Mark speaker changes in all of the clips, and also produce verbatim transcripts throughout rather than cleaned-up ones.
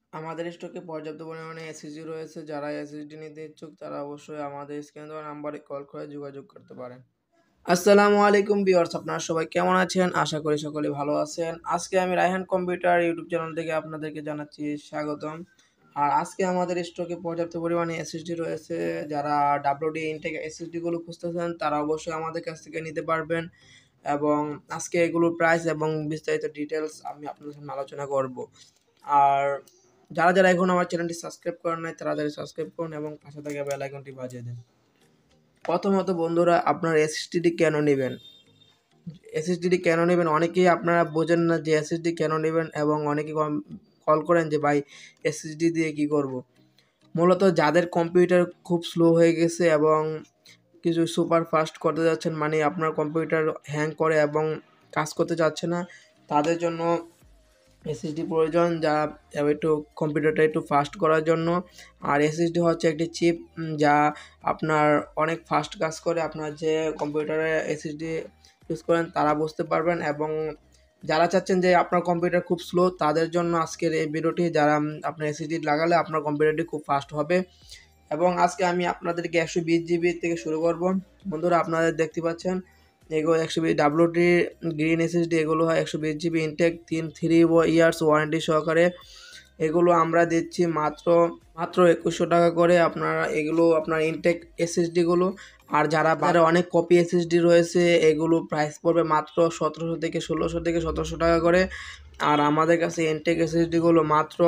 Speaker 1: আমাদের স্টকে পর্যাপ্ত পরিমাণে এসএসডি রয়েছে। যারা এসএসডি নিতে ইচ্ছুক তারা অবশ্যই আমাদের স্ক্রিনে দেওয়া নাম্বারে কল করে যোগাযোগ করতে পারেন। আসসালামু আলাইকুম ভিউয়ার্স, আপনারা সবাই কেমন আছেন? আশা করি সকলে ভালো আছেন। আজকে আমি রায়হান কম্পিউটার ইউটিউব চ্যানেল থেকে আপনাদেরকে জানাচ্ছি স্বাগতম। আর আজকে আমাদের স্টকে পর্যাপ্ত পরিমাণে এসএসডি রয়েছে। যারা ডাব্লিউডি ইনটেক এসএসডি গুলো খুঁজতেছেন তারা অবশ্যই আমাদের কাছ থেকে নিতে পারবেন এবং আজকে এগুলোর প্রাইস এবং বিস্তারিত ডিটেইলস আমি আপনাদের সামনে আলোচনা করব। আর যারা যারা এখন আমার চ্যানেলটি সাবস্ক্রাইব করেন নাই তারা তাড়াতাড়ি সাবস্ক্রাইব করুন এবং পাশে থাকা বেল আইকনটি বাজিয়ে দিন। প্রথমত বন্ধুরা, আপনার এসএসডি কেন নেবেন? এসএসডি কেন নেবেন অনেকেই আপনারা বোঝেন না যে এসএসডি কেন নেবেন এবং অনেকে কল করেন যে ভাই এসএসডি দিয়ে কি করব। মূলত যাদের কম্পিউটার খুব স্লো হয়ে গেছে এবং কিছু সুপার ফাস্ট করতে যাচ্ছেন, মানে আপনার কম্পিউটার হ্যাং করে এবং কাজ করতে যাচ্ছে না, তাদের জন্য এসএসডি প্রয়োজন, যা একটু কম্পিউটারটা একটু ফাস্ট করার জন্য। আর এসএসডি হচ্ছে একটি চিপ যা আপনার অনেক ফাস্ট কাজ করে। আপনার যে কম্পিউটারে এসএসডি ইউজ করেন তারা বুঝতে পারবেন। এবং যারা চাচ্ছেন যে আপনার কম্পিউটার খুব স্লো তাদের জন্য আজকের এই ভিডিওটি, যারা আপনার এসএসডি লাগালে আপনার কম্পিউটারটি খুব ফাস্ট হবে। এবং আজকে আমি আপনাদেরকে একশো বিশ জিবি থেকে শুরু করব। বন্ধুরা আপনারা দেখতে পাচ্ছেন এগুলো একশো বিশ ডাব্লিউডি গ্রিন এসএসডি, এগুলো হয় একশো বিশ জিবি ইনটেক, তিন থ্রি ইয়ার্স ওয়ারেন্টি সহকারে। এগুলো আমরা দিচ্ছি মাত্র মাত্র একুশশো টাকা করে। আপনারা এগুলো আপনার ইনটেক এসএসডিগুলো। আর যারা বাইরে অনেক কপি এসএসডি রয়েছে এগুলো প্রাইস পড়বে মাত্র সতেরোশো থেকে ষোলোশো থেকে সতেরোশো টাকা করে। আর আমাদের কাছে ইনটেক এসএসডিগুলো মাত্র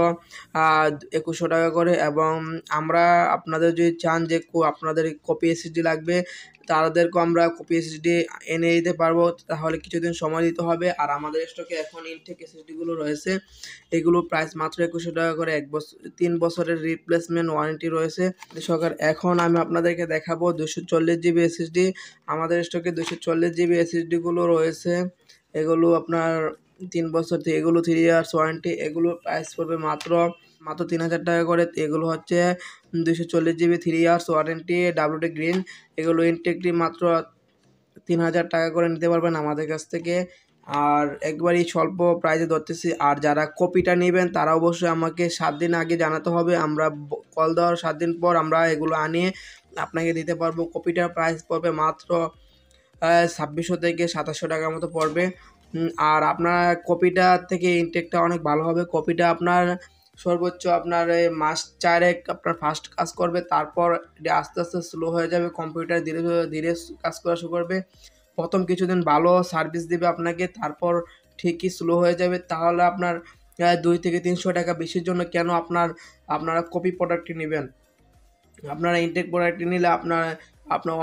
Speaker 1: একুশশো টাকা করে। এবং আমরা আপনাদের যদি চান যে আপনাদের কপি এসএসডি লাগবে তাদেরকে আমরা কপি এসএসডি এনে দিতে পারবো, তাহলে কিছুদিন সময় দিতে হবে। আর আমাদের স্টকে এখন ইনটেক এসএসডিগুলো রয়েছে, এগুলো প্রাইস মাত্র একুশশো টাকা করে। এক বছর তিন বছরের রিপ্লেসমেন্ট ওয়ারেন্টি রয়েছে সরকার। এখন আমি আপনাদেরকে দেখাবো দুশো চল্লিশ জিবি এসএসডি। আমাদের স্টকে দুশো চল্লিশ জিবি এসএসডিগুলো রয়েছে, এগুলো আপনার তিন বছর থেকে, এগুলো থ্রি ইয়ার্স ওয়ারেন্টি। এগুলো প্রাইস পড়বে মাত্র মাত্র তিন হাজার টাকা করে। এগুলো হচ্ছে দুশো চল্লিশ GB three years warranty WD green. এগুলো ইনটেকটি মাত্র তিন হাজার টাকা করে নিতে পারবেন আমাদের কাছ থেকে। আর একবারই স্বল্প প্রাইসে ধরতেছি। আর যারা কপিটা নেবেন তারা অবশ্যই আমাকে সাত দিন আগে জানাতে হবে। আমরা কল দেওয়ার সাত দিন পর আমরা এগুলো আনিয়ে আপনাকে দিতে পারবো। কপিটার প্রাইস পড়বে মাত্র ছাব্বিশশো থেকে সাতাশশো টাকার মতো পড়বে। আর আপনার কপিটা থেকে ইনটেকটা অনেক ভালো হবে। কপিটা আপনার সর্বোচ্চ আপনার মাস চারেক আপনার ফাস্ট কাজ করবে, তারপর আস্তে আস্তে স্লো হয়ে যাবে। কম্পিউটার ধীরে ধীরে কাজ করা শুরু করবে। প্রথম কিছুদিন ভালো সার্ভিস দেবে আপনাকে, তারপর ঠিকই স্লো হয়ে যাবে। তাহলে আপনার দুই থেকে তিনশো টাকা বেশির জন্য কেন আপনার আপনারা কপি প্রোডাক্টটি নেবেন? আপনারা ইনটেক প্রোডাক্টটি নিলে আপনার আপনার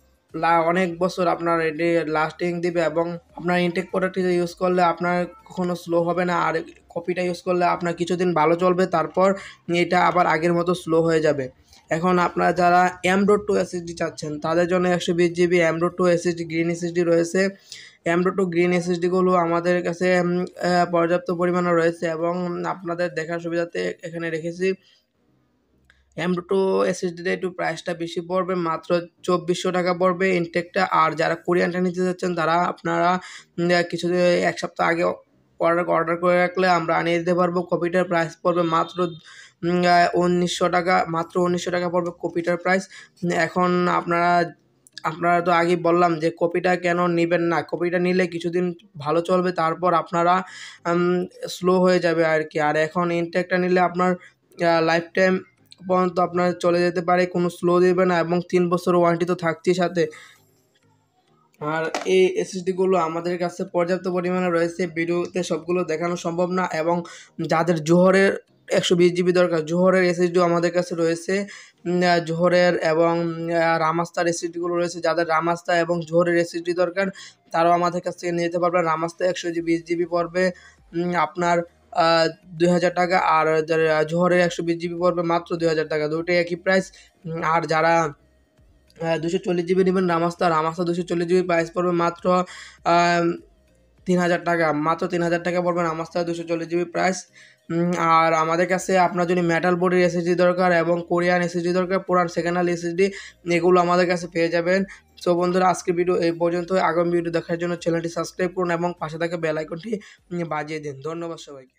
Speaker 1: অনেক বছর আপনার এটি লাস্টিং দিবে। এবং আপনার ইনটেক প্রোডাক্টটি ইউজ করলে আপনার কখনো স্লো হবে না। আর কপিটা ইউজ করলে আপনার কিছুদিন ভালো চলবে, তারপর এটা আবার আগের মতো স্লো হয়ে যাবে। এখন আপনারা যারা এম ডট টু এসএসডি চাচ্ছেন তাদের জন্য একশো বিশ GB M dot two SSD green SSD রয়েছে। এম ডট টু গ্রিন এসএসডিগুলো আমাদের কাছে পর্যাপ্ত পরিমাণে রয়েছে এবং আপনাদের দেখার সুবিধাতে এখানে রেখেছি। এম ডট টু এসএসডিটা একটু প্রাইসটা বেশি পড়বে, মাত্র চব্বিশশো টাকা পড়বে ইনটেকটা। আর যারা কোরিয়ানটা নিতে চাচ্ছেন তারা আপনারা কিছুদিন এক সপ্তাহ আগে অর্ডার অর্ডার করে রাখলে আমরা আনিয়ে দিতে পারবো। কপিটার প্রাইস পড়বে মাত্র উনিশশো টাকা, মাত্র উনিশশো টাকা পড়বে কপিটার প্রাইস। এখন আপনারা আপনারা তো আগে বললাম যে কপিটা কেন নেবেন না। কপিটা নিলে কিছুদিন ভালো চলবে, তারপর আপনারা স্লো হয়ে যাবে আর কি। আর এখন ইনটেকটা নিলে আপনার লাইফ টাইম পর্যন্ত আপনার চলে যেতে পারে, কোনো স্লো দেবে না এবং তিন বছর ওয়ারেন্টি তো থাকছেই সাথে। আর এই এসএসডিগুলো আমাদের কাছে পর্যাপ্ত পরিমাণে রয়েছে, ভিডিওতে সবগুলো দেখানো সম্ভব না। এবং যাদের জোহরের একশো বিশ জিবি দরকার, জোহরের এসএসডিও আমাদের কাছে রয়েছে। জোহরের এবং রামাস্তার এসএসডিগুলো রয়েছে। যাদের রামাস্তা এবং জোহরের এসএসডি দরকার তারাও আমাদের কাছ থেকে নিয়ে যেতে পারবেন। রামাস্তা একশো বিশ জিবি পড়বে আপনার দুই হাজার টাকা, আর জোহরের একশো বিশ জিবি পড়বে মাত্র দুই হাজার টাকা, দুটোই একই প্রাইস। আর যারা দুশো চল্লিশ জিবি নেবেন রামাস্তা, রামাস্তা দুশো চল্লিশ জিবি প্রাইস পড়বে মাত্র তিন হাজার টাকা, মাত্র তিন হাজার টাকা পড়বে রামাস্তা দুশো চল্লিশ জিবি প্রাইস। আর আমাদের কাছে আপনার যদি মেটাল বোর্ডের এসএসডি দরকার এবং কোরিয়ান এসএসডি দরকার, পুরান সেকেন্ড হ্যান্ড এসএসডি, এগুলো আমাদের কাছে পেয়ে যাবেন। সো বন্ধুরা আজকের ভিডিও এই পর্যন্ত। আগামী ভিডিও দেখার জন্য চ্যানেলটি সাবস্ক্রাইব করুন এবং পাশে থাকা বেল আইকনটি বাজিয়ে দিন। ধন্যবাদ সবাইকে।